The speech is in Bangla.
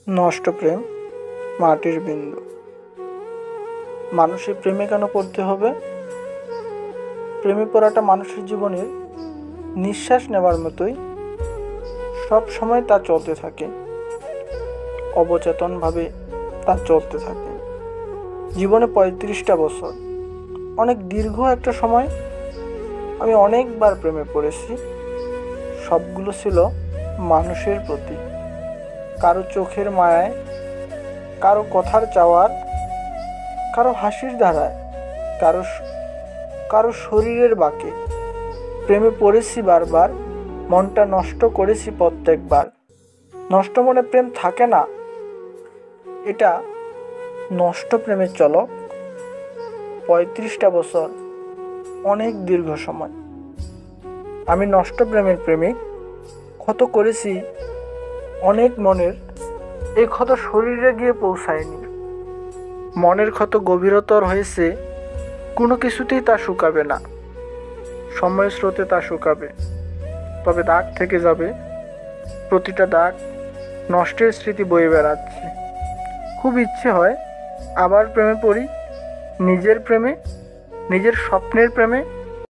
নষ্ট প্রেম মাটির বিন্দু। মানুষের প্রেমে কেন পড়তে হবে? প্রেমে পড়াটা মানুষের জীবনের নিঃশ্বাস নেওয়ার মতোই, সব সময় তা চলতে থাকে, অবচেতনভাবে তা চলতে থাকে। জীবনে 35টা বছর, অনেক দীর্ঘ একটা সময়। আমি অনেকবার প্রেমে পড়েছি, সবগুলো ছিল মানুষের প্রতি, কারো চোখের মায়ায়, কারো কথার চাওয়ার, কারো হাসির ধারায়, কারো শরীরের বাঁকে। প্রেমে পড়েছি বারবার, মনটা নষ্ট করেছি প্রত্যেকবার। নষ্ট মনে প্রেম থাকে না, এটা নষ্ট প্রেমের চলক। 35টা বছর অনেক দীর্ঘ সময়। আমি নষ্ট প্রেমের প্রেমিক। ক্ষত করেছি অনেক মনের, এই ক্ষত শরীরে গিয়ে পৌঁছায়নি। মনের ক্ষত গভীরতর হয়েছে, কোনো কিছুতেই তা শুকাবে না। সময়ের স্রোতে তা শুকাবে, তবে দাগ থেকে যাবে। প্রতিটা দাগ নষ্টের স্মৃতি বয়ে বেড়াচ্ছে। খুব ইচ্ছে হয় আবার প্রেমে পড়ি, নিজের প্রেমে, নিজের স্বপ্নের প্রেমে।